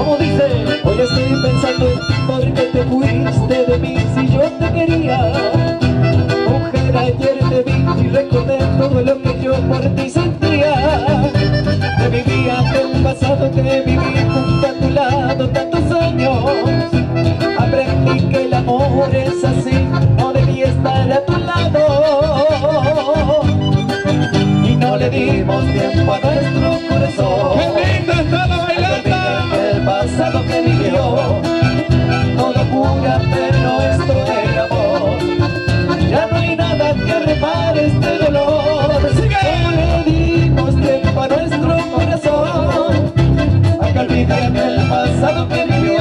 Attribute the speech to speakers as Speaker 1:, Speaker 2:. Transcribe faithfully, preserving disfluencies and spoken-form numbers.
Speaker 1: Como dice, hoy estoy pensando en ti porque te fuiste de mí si yo te quería. Mujer, ayer te vi y recordé todo lo que yo por ti sentía. De mi vida del pasado que viví junto a tu lado tantos años. Aprendí que el amor es así, no debía estar a tu lado. Y no le dimos tiempo a nuestro corazón.
Speaker 2: ¡Qué linda está la bailanta!
Speaker 1: El pasado que vivió, todo cura, pero esto es amor. Ya no hay nada que repare este dolor. No le dimos tiempo a nuestro corazón, a que olvide el pasado que vivió.